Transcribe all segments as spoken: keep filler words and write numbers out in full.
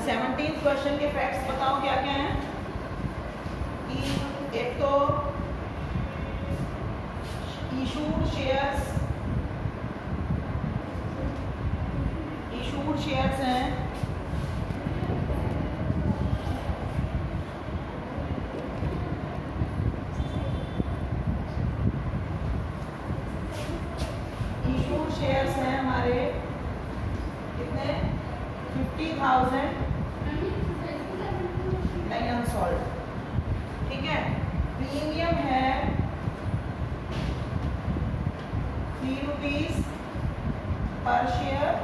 Seventeen question के facts बताओ क्या क्या हैं। कि एक तो इशूड शेयर्स इशूड शेयर्स हैं इशूड शेयर्स हैं हमारे कितने फिफ्टी थाउजेंड नहीं अनसॉल्व, ठीक है। प्रीमियम है थ्री रुपीज पर शेयर।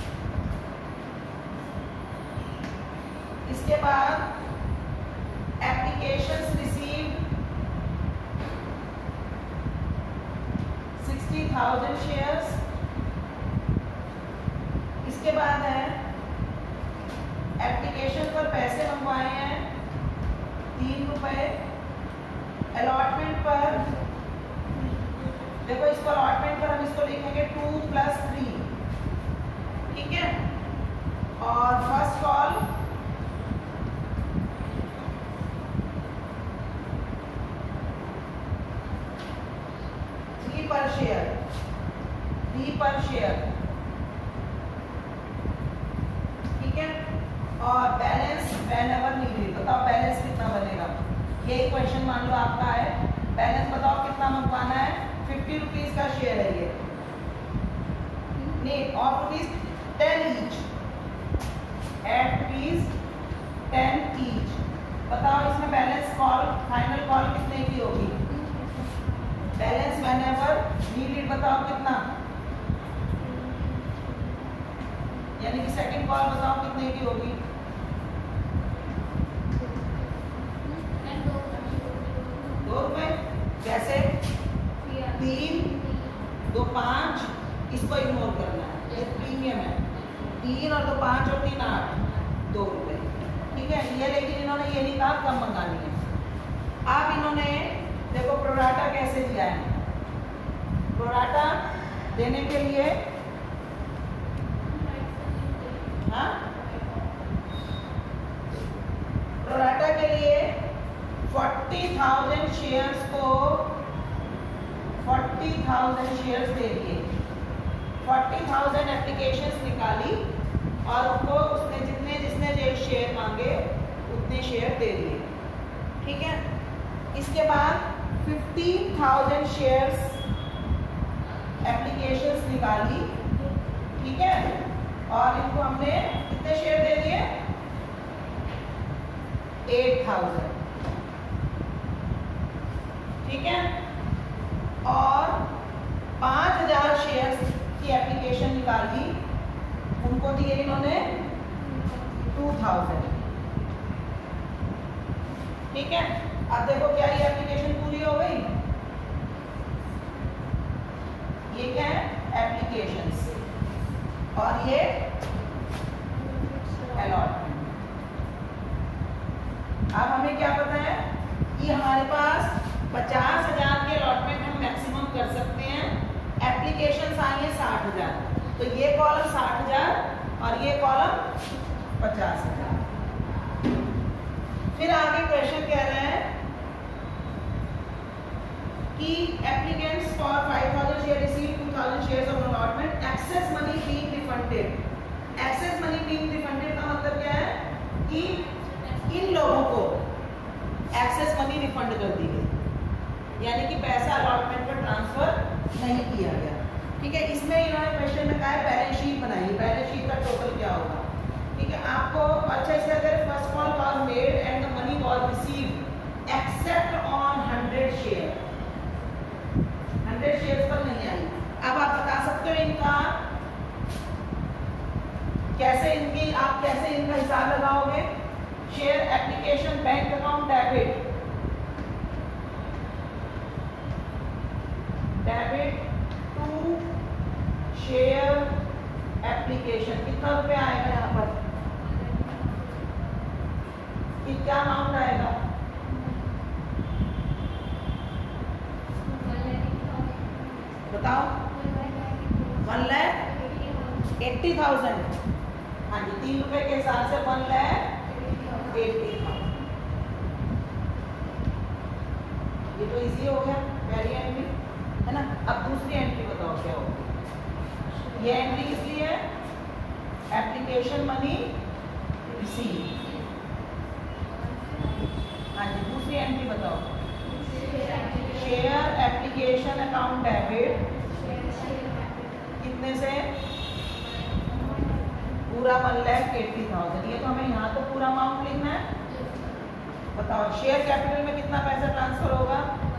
इसके बाद applications received sixty thousand shares. इसके बाद है एप्लीकेशन पर पैसे मंगवाए हैं तीन रुपए। अलॉटमेंट पर देखो, इसको अलॉटमेंट पर हम इसको लिखेंगे टू प्लस थ्री, ठीक है। और फर्स्ट कॉल थ्री पर शेयर थ्री पर शेयर, ठीक है। और बैलेंस व्हेन एवर नीडेड। बताओ बैलेंस कितना बनेगा। यही क्वेश्चन मान लो आपका है। बैलेंस बताओ कितना मंगवाना है। फिफ्टी रुपीज का शेयर है ये, नहीं और rupees ten each, eight rupees ten each. बताओ इसमें बैलेंस कॉल फाइनल कॉल कितने की होगी। बैलेंस व्हेन एवर नीडेड बताओ कितना, यानी कि सेकंड कॉल बताओ कितने की होगी। दो रुपए। कैसे, तीन दो पाँच, इसको इग्नोर करना है, ये प्रीमियम है। तीन और दो पाँच और तीन आठ, दो रुपए, ठीक है। ये लेकिन इन्होंने ये नहीं कहा कम मंगानी है। अब इन्होंने देखो प्रोराटा कैसे दिया है। प्रोराटा देने के लिए हाँ प्रोराटा के लिए फोर्टी थाउजेंड शेयर्स को फोर्टी थाउजेंड शेयर्स दे दिए। फोर्टी थाउजेंड एप्लीकेशंस निकाली और उनको उसने जितने जिसने जो शेयर मांगे उतने शेयर दे दिए, ठीक है। इसके बाद फिफ्टीन थाउजेंड शेयर्स एप्लीकेशंस निकाली, ठीक है। और इनको हमने कितने शेयर दे दिए, एट थाउजेंड, ठीक है। और पांच हजार शेयर्स की एप्लीकेशन निकाली, उनको दिए इन्होंने टू थाउजेंड, ठीक है। अब देखो क्या ये एप्लीकेशन पूरी हो गई। ये क्या है एप्लीकेशंस और ये अलॉटमेंट। अब हमें क्या पता है कि हमारे पास पचास हजार के अलॉटमेंट हम मैक्सिमम कर सकते हैं। एप्लीकेशंस आई है साठ हजार, तो ये कॉलम साठ हजार और ये कॉलम पचास हजार। फिर आगे क्वेश्चन कह रहे हैं कि applicants for five thousand share receive two thousand shares of allotment, excess money being refunded. Excess money being refunded का मतलब क्या है कि इन लोगों को एक्सेस मनी रिफंड कर दी गई, यानी कि पैसा अलॉटमेंट पर ट्रांसफर नहीं किया गया, ठीक है। इसमें इन्होंने क्वेश्चन में कहा है बैलेंस शीट बनाइए, बैलेंस शीट का टोटल क्या होगा, ठीक है। आपको अच्छा इससे अगर first call was made and the money was received except on hundred share, hundred shares पर नहीं आई। अब आप बता सकते हो इनका कैसे, इनकी आप कैसे इनका हिसाब लगाओगे। Share application bank account debit, debit to share application, कितना रुपया आएगा यहाँ पर, क्या अमाउंट आएगा, बताओ। वन लैख एट्टी थाउजेंड, हाँ जी, तीन रुपए के हिसाब से वन लैख तो इजी हो गया, पहली एंट्री है ना। अब दूसरी एंट्री बताओ क्या होगी। ये एंट्री किस लिए है? Application money receive. हाँ जी, दूसरी एंट्री बताओ। शेयर एप्लीकेशन अकाउंट डेबिट कितने से? पूरा वन लैख एट्टी थाउजेंड। ये तो हमें यहाँ तो पूरा अमाउंट लिखना है। बताओ शेयर कैपिटल में कितना पैसा ट्रांसफर होगा?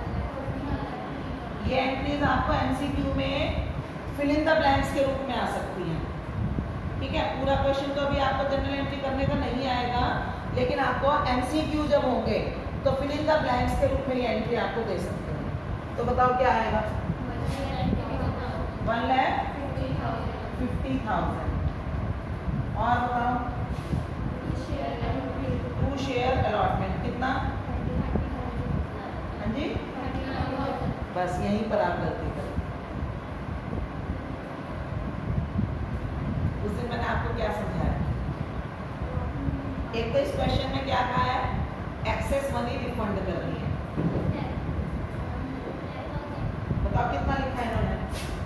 ये एंट्रीज आपको एमसीक्यू में फिल इन द ब्लैंक्स के रूप में आ सकती हैं। ठीक है, पूरा क्वेश्चन तो अभी आपको जनरल एंट्री करने का नहीं आएगा, लेकिन आपको एमसीक्यू जब होंगे तो फिल इन द ब्लैंक्स के रूप में ये एंट्री आपको दे सकते हैं। तो बताओ क्या आएगा? One lakh fifty thousand. और बताओ टू शेयर अलॉटमेंट कितना? हाँ जी, बस यहीं पर आप गलती करें। उस दिन मैंने आपको क्या समझाया? एक तो इस क्वेश्चन में क्या कहा है? एक्सेस मनी रिफंड करनी है। बताओ कितना लिखा है इन्होंने?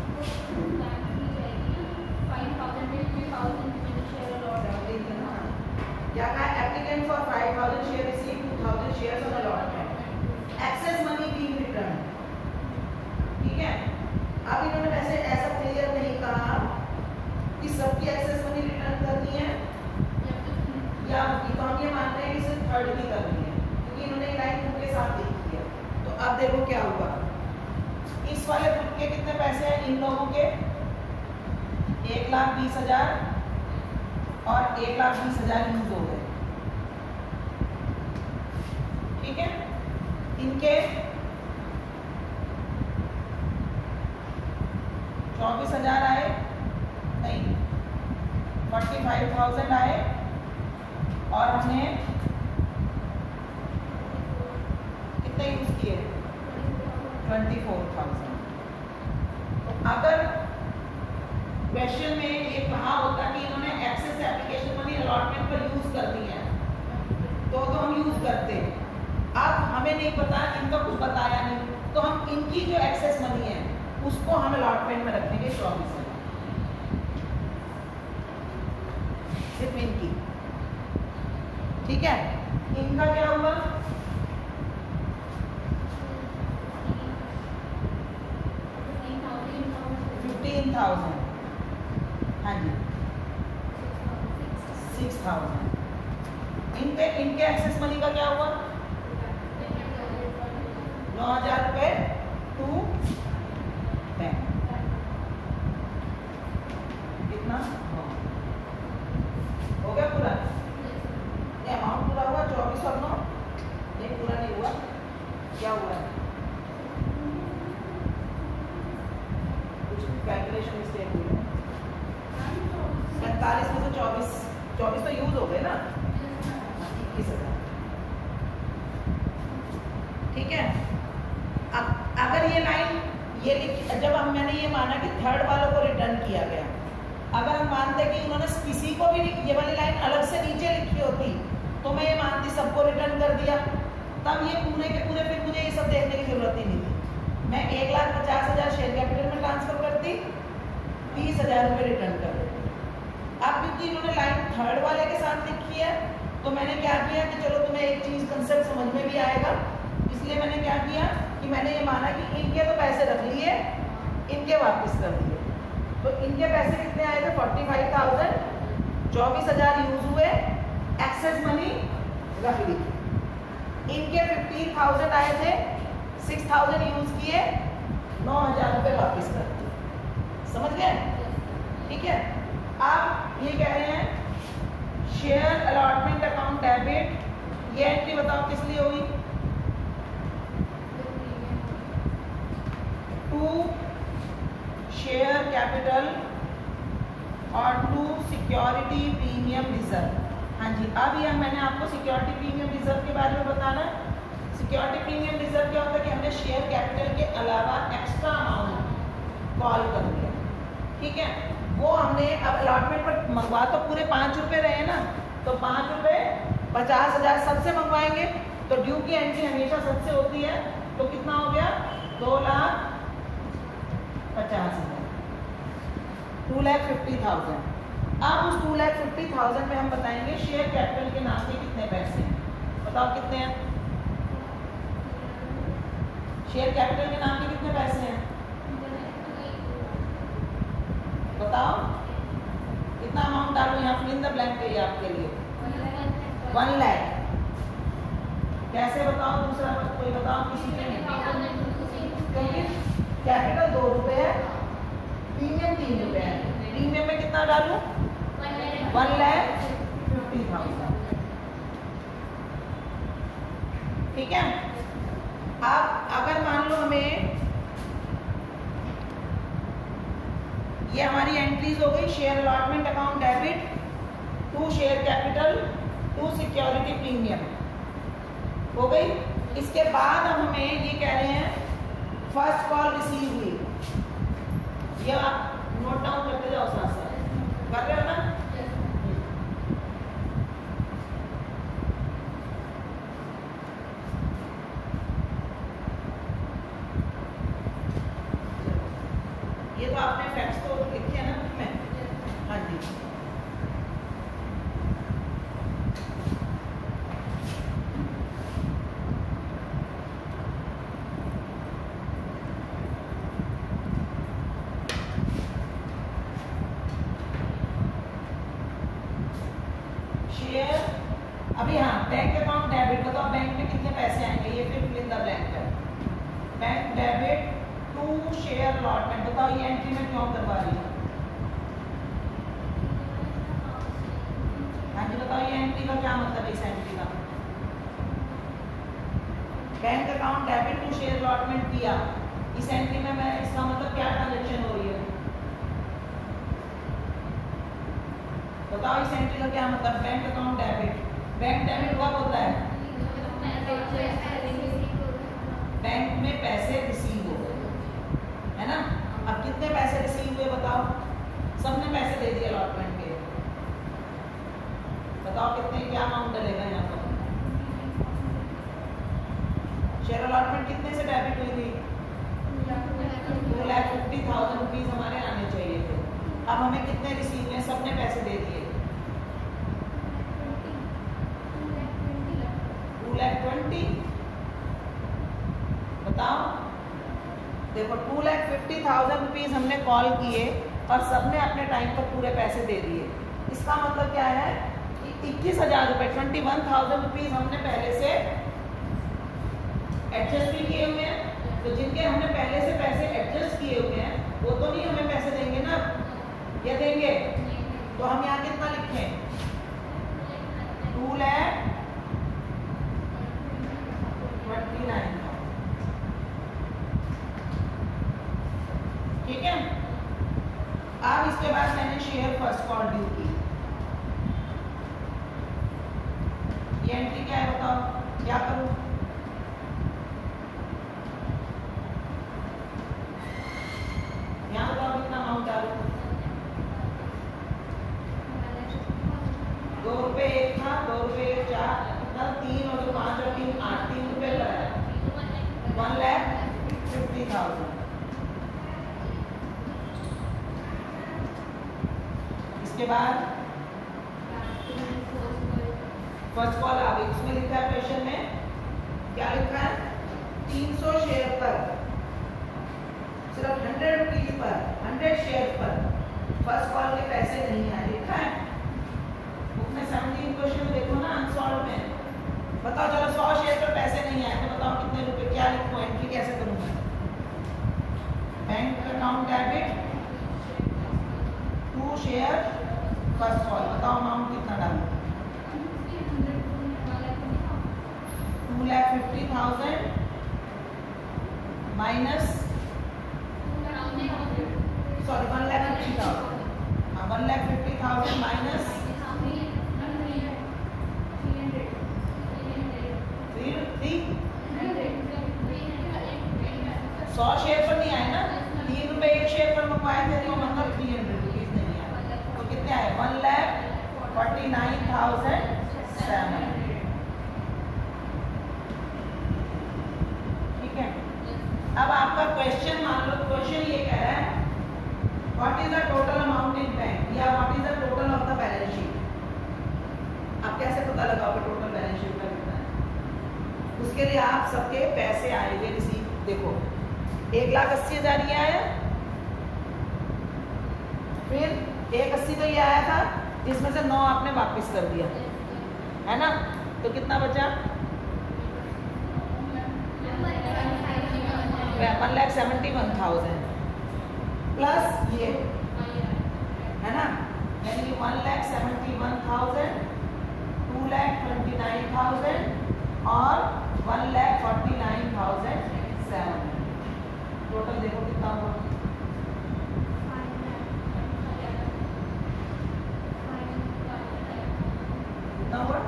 क्या कहा? Applicant for five thousand share receive two thousand shares on allotment, excess money being return. ठीक है, अब इन्होंने वैसे ऐसा क्लियर नहीं कहा कि सबकी एक्सेस मनी रिटर्न करनी है या तो हम ये मान रहे हैं कि सिर्फ थर्ड की करनी है, क्योंकि इन्होंने लाइन बुक के साथ लिखी है। तो अब देखो क्या होगा। इस वाले बुक के कितने पैसे हैं इन लोगों के? एक लाख बीस हजार और एक लाख बीस हजार यूज हो गए। ठीक है, इनके चौबीस हजार आए, नहीं फोर्टी फाइव थाउजेंड आए, और हमने कितने यूज किए? Twenty four thousand. तो अगर क्वेश्चन में ये कहा होता कि इन्होंने एक्सेस एप्लीकेशन मनी अलॉटमेंट पर यूज कर दी है, तो तो हम यूज करते। अब हमें नहीं पता, इनका कुछ बताया नहीं, तो हम इनकी जो एक्सेस मनी है उसको हम अलॉटमेंट में रखेंगे चौबीस हजार, सिर्फ इनकी। ठीक है, इनका क्या हुआ? Fifteen thousand. हाँ जी, सिक्स थाउजेंड। इनके इनके एक्सेस मनी का क्या हुआ? नौ हजार रुपए टू बैंक। कितना हो गया पूरा? ये अमाउंट पूरा हुआ चौबीस और नौ? नहीं, पूरा नहीं हुआ। क्या हुआ? कुछ कैलकुलेशन मिस्टेक हुई है। पैंतालीस में से चौबीस चौबीस तो यूज हो गए ना, इक्कीस हजार। ठीक है, अब अगर ये लाइन ये लिख, जब हम मैंने ये माना कि थर्ड वालों को रिटर्न किया गया, अगर हम मानते कि उन्होंने किसी को भी ये वाली लाइन अलग से नीचे लिखी होती तो मैं ये मानती सबको रिटर्न कर दिया, तब ये पूरे के पूरे फिर मुझे ये सब देखने की जरूरत ही नहीं थी। मैं एक लाख पचास हजार शेयर कैपिटल में ट्रांसफर करती, तीस हजार रुपये रिटर्न कर देती। अब क्योंकि इन्होंने लाइन थर्ड वाले के साथ लिखी है, तो मैंने क्या किया कि चलो तुम्हें एक चीज कंसेप्ट समझ में भी आएगा, इसलिए मैंने क्या किया कि मैंने ये माना कि इनके तो पैसे रख लिए, इनके वापस कर दिए। तो इनके पैसे कितने आए थे? फोर्टी फाइव थाउजेंड, चौबीस हजार यूज हुए, एक्सेस मनी रख ली। इनके फिफ्टीन थाउजेंड आए थे, सिक्स थाउजेंड यूज किए, नौ हजार रुपये वापस कर दिए। समझ गए? ठीक है, आप ये कह रहे हैं शेयर अलॉटमेंट अकाउंट डेबिट, ये एंट्री बताओ किस लिए हुई? टू शेयर कैपिटल और टू सिक्योरिटी प्रीमियम रिजर्व। हाँ जी, अब ये मैंने आपको सिक्योरिटी प्रीमियम रिजर्व के बारे में बताना है। सिक्योरिटी प्रीमियम रिजर्व क्या होता है कि हमने शेयर कैपिटल के अलावा एक्स्ट्रा अमाउंट कॉल कर दिया। ठीक है, वो हमने अब अलॉटमेंट पर मंगवा तो पूरे पाँच रुपये रहे ना, तो पाँच रुपये पचास हजार सबसे मंगवाएंगे, तो ड्यू की एंट्री हमेशा सबसे होती है, तो कितना हो गया? दो लाख पचास हजार, टू लैख फिफ्टी थाउजेंड। अब उस टू लैख फिफ्टी थाउजेंड में हम बताएंगे शेयर कैपिटल के नाम के कितने पैसे हैं। बताओ कितने हैं? शेयर कैपिटल के नाम के कितने पैसे हैं? बताओ कितना अमाउंट डालू यहाँ, फिल इन द ब्लैंक है ये आपके लिए। वन लाख। कैसे बताओ? दूसरा कोई बताओ किसी ने? क्योंकि कैपिटल दो रुपए है, प्रीमियम तीन रुपए है। प्रीमियम में कितना डालू? One lakh fifty thousand. ठीक है। अब अगर मान लो हमें ये हमारी एंट्रीज हो गई, share allotment account debit to share capital to security premium हो गई। इसके बाद अब हमें ये कह रहे हैं फर्स्ट कॉल रिसीव हुई। ये आप नोट डाउन करते जाओ, साथ साथ कर रहे हो ना? ये तो आपने फैक्ट्स तो लिखे हैं ना में? हाँ जी। अभी हाँ, बैंक अकाउंट डेबिट बताओ बैंक में कितने पैसे आएंगे, ये फिर फिल इन द ब्लैंक है। Bank debit to share allotment, बताओ ये एंट्री में क्यों करवा रही है? हाँ जी बताओ ये एंट्री का क्या मतलब है? इस एंट्री का bank account debit to share allotment किया, इस एंट्री में मैं इसका मतलब क्या ट्रांजेक्शन हो रही है? बताओ इस एंट्री का क्या मतलब? Bank account debit, bank debit कब होता है? बैंक में पैसे रिसीव हो गए, है ना? अब कितने पैसे रिसीव हुए बताओ? सबने पैसे दे दिए अलॉटमेंट के, बताओ कितने, क्या अमाउंट डलेगा यहाँ पर? शेयर अलॉटमेंट कितने से डेबिट हुई थी? Two lakh fifty thousand rupees हमारे आने चाहिए थे। अब हमें कितने रिसीव हुए? सबने पैसे दे दिए, टू लाख ट्वेंटी। बताओ देखो, two lakh fifty thousand rupees हमने कॉल किए और सबने अपने टाइम पर पूरे पैसे दे दिए। इसका मतलब क्या है कि इक्कीस हजार रुपए, ट्वेंटी वन थाउजेंड रुपीज हमने पहले से एडजस्ट भी किए हुए हैं। तो जिनके हमने पहले से पैसे एडजस्ट किए हुए हैं वो तो नहीं हमें पैसे देंगे ना, ये देंगे। तो हम यहाँ कितना लिखें? Two lakh twenty nine. ठीक है। अब इसके बाद मैंने शेयर फर्स्ट कॉल ड्यू की, ये एंट्री क्या है बताओ? क्या करूं? यहाँ बताओ कितना अमाउंट डालूं? दो रुपए एक था, दो रुपए चार, तीन और दो पाँच और तीन आठ, तीन रुपए लगाया, वन लैख फिफ्टी थाउजेंड। इसके बाद फर्स्ट कॉल आ गई, उसमें लिखा है क्वेश्चन में, क्या लिखा है? तीन सौ शेयर पर, सिर्फ हंड्रेड रुपीज पर, हंड्रेड शेयर पर फर्स्ट कॉल के पैसे नहीं आए, लिखा है बुक में। सेवनटीन क्वेश्चन में देखो ना, अनसॉल्व में। बताओ चलो सौ शेयर पर पैसे नहीं आए तो बताओ कितने रुपए, क्या लिखूं, एंट्री कैसे करूंगा? Bank account debit to share first call, बताओ अमाउंट कितना डालूं? Two lakh fifty thousand minus, sorry one lakh fifty thousand, हाँ one lakh fifty thousand minus सौ शेयर पर नहीं आए ना, तीन रुपए एक शेयर पर मंगवाए थे तो मतलब थ्री हंड्रेड रुपीज नहीं आए, तो कितने आए? One lakh forty nine thousand seven hundred. ठीक है। क्वेश्चन मान लो क्वेश्चन ये कह रहा है what is the total amount in bank या what is the total of the balance sheet. आप कैसे पता लगाओगे टोटल बैलेंस शीट का कितना है? उसके लिए आप सबके पैसे आएंगे रिसीव। देखो एक लाख अस्सी हजार ये आया, फिर एक अस्सी तो ये आया था, जिसमें से नौ आपने वापस कर दिया है ना, तो कितना बचा? One lakh seventy one thousand plus ये है ना, यानी कि one lakh seventy one thousand, two lakh twenty nine thousand और one lakh forty nine thousand seven. Total देखो कितना हुआ? कितना हुआ?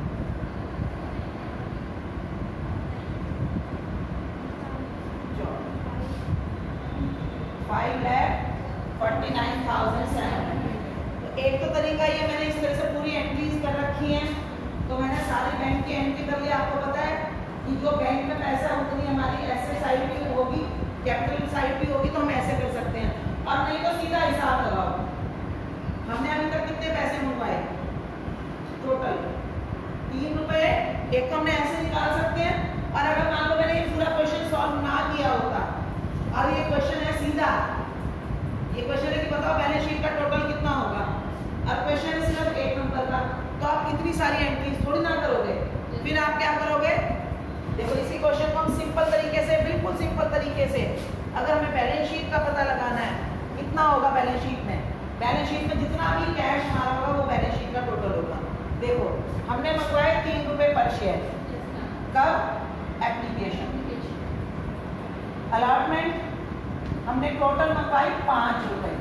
Five lakh forty nine thousand seven hundred. तो एक तो तरीका ये मैंने इस तरह से पूरी एंट्रीज कर रखी हैं, तो मैंने सारी बैंक की एंट्री कर ली। आपको पता है कि जो बैंक में पैसा उतनी हमारी एसेट साइड भी होगी, कैपिटल साइड भी होगी, तो हम ऐसे कर सकते हैं। और नहीं तो सीधा हिसाब लगाओ, हमने अभी तक कितने पैसे मंगवाए टोटल? तीन रुपए। एक तो हमने ऐसे निकाल सकते हैं, और अगर मान लो मैंने ये पूरा क्वेश्चन सॉल्व ना किया होता और ये क्वेश्चन है सीधा, ये क्वेश्चन है कि बताओ बैलेंस शीट का टोटल कितना होगा, और क्वेश्चन है सिर्फ एक नंबर का, तो आप इतनी सारी एंट्रीज थोड़ी ना करोगे। फिर आप क्या करोगे? देखो इसी क्वेश्चन को हम सिंपल तरीके से, बिल्कुल सिंपल तरीके से, अगर हमें बैलेंस शीट का पता लगाना है कितना होगा बैलेंस शीट में, बैलेंस शीट में जितना भी कैश हमारा होगा वो बैलेंस शीट का टोटल होगा। देखो हमने मंगवाए तीन रुपए पर शेयर, कब? एप्लीकेशन। अलॉटमेंट हमने टोटल मंगवाई पांच रुपए,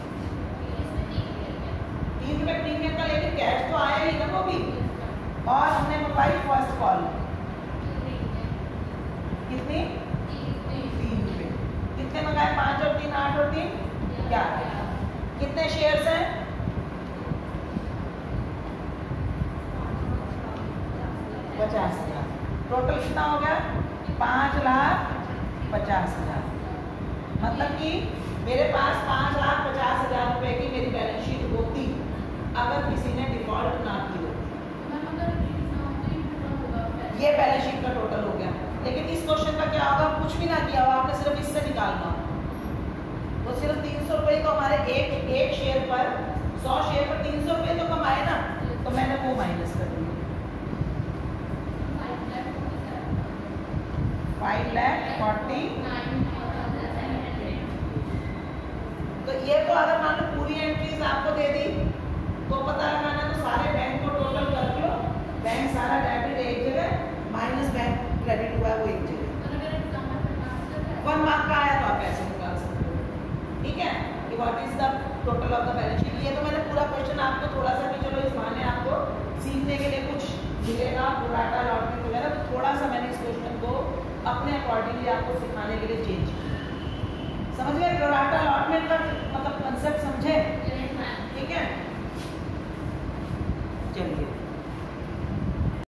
तीन रुपए प्रीमियम का, लेकिन कैश तो आया ही ना वो भी। और हमने मंगवाई फर्स्ट कॉल, कितनी? तीन रुपए। कितने मंगाए? पांच और तीन आठ और तीन ग्यारह। कितने शेयर्स हैं? पचास हजार। टोटल कितना हो गया? पांच लाख पचास हजार। मतलब कि मेरे पास पांच लाख पचास हजार रुपए की मेरी बैलेंस शीट होती अगर किसी ने डिफॉल्ट ना की होती। ये बैलेंस शीट का टोटल हो गया। लेकिन इस क्वेश्चन का क्या होगा? कुछ भी ना किया होगा, आपने सिर्फ इससे निकालना हो, तो सिर्फ तीन सौ रुपये तो हमारे एक एक शेयर पर, सौ शेयर पर तीन सौ रुपये तो कमाए ना, तो मैंने वो माइनस कर दिया। Five lakh forty. तो ये तो अगर मान लो पूरी एंट्रीज आपको दे दी तो पता लगाना, तो सारे बैंक को टोटल कर लो, बैंक सारा डेबिट एक जगह, माइनस बैंक क्रेडिट हुआ है वो एक जगह। वन मार्क का आया तो आप ऐसे निकाल सकते हो। ठीक है, कि what is the total of the balance sheet. ये तो मैंने पूरा क्वेश्चन आपको थोड़ा सा भी, चलो इस बहाने आपको सीखने के लिए कुछ मिलेगा, प्रोराटा लॉटरी वगैरह, तो थोड़ा सा मैंने इस क्वेश्चन को अपने अकॉर्डिंगली आपको सिखाने के लिए चेंज किया। समझ गए प्रोराटा अलॉटमेंट का मतलब कंसेप्ट समझे? ठीक है, चलिए।